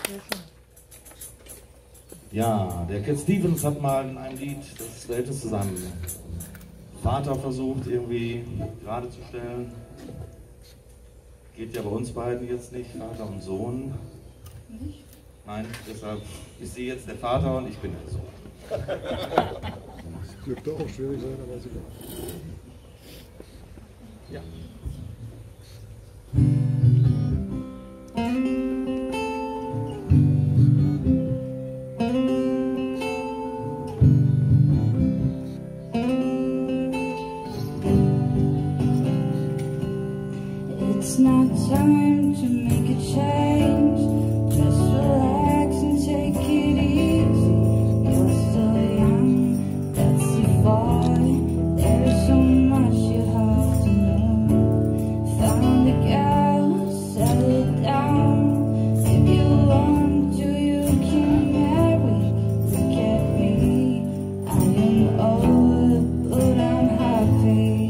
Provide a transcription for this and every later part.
Ja, der Cat Stevens hat mal in einem Lied das Verhältnis zu seinem Vater versucht irgendwie gerade zu stellen. Geht ja bei uns beiden jetzt nicht, Vater und Sohn. Nicht? Nein, deshalb ist sie jetzt der Vater und ich bin der Sohn. Das dürfte auch schwierig sein, aber ist egal. Ja. It's not time to make a change. Just relax and take it easy. You're still young, that's your fault. There's so much you have to know. Found a girl, settle down. If you want to, you can marry. Look at me, I am old, but I'm happy.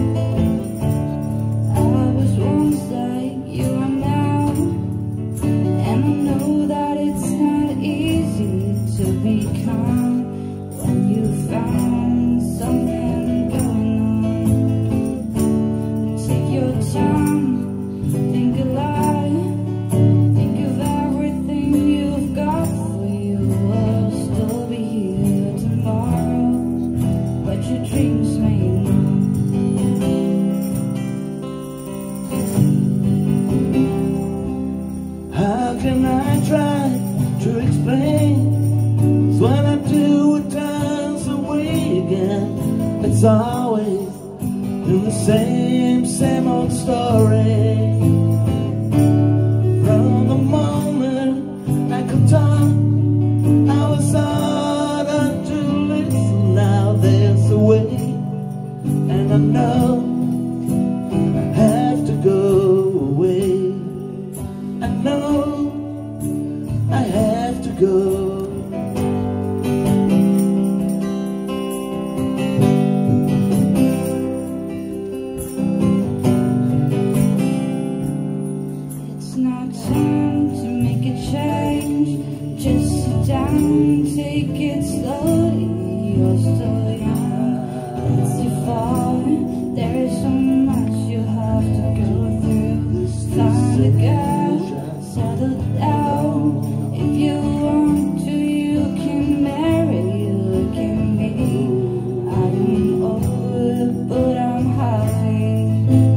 How can I try to explain? It's when I do it turns away again. It's always in the same old story. From the moment I could talk, I was harder to listen. Now there's a way, and I know I have to go away. I know I have to go. It's not time to make a change. Just sit down and take it slowly. You're still young, it's your fault. There is so much you have to go through. Find a girl, settle down. If you want to, you can marry. Look at me, I'm old, but I'm happy.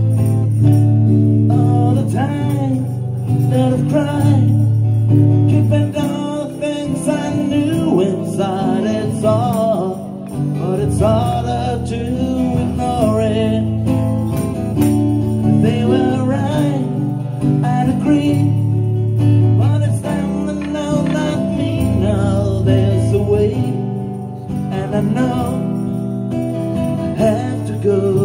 All the time that I've cried, keeping all the things I knew inside. It's all, but it's harder to ignore it. They were right, I'd agree, but it's them that know, not me. Now there's a way, and I know I have to go.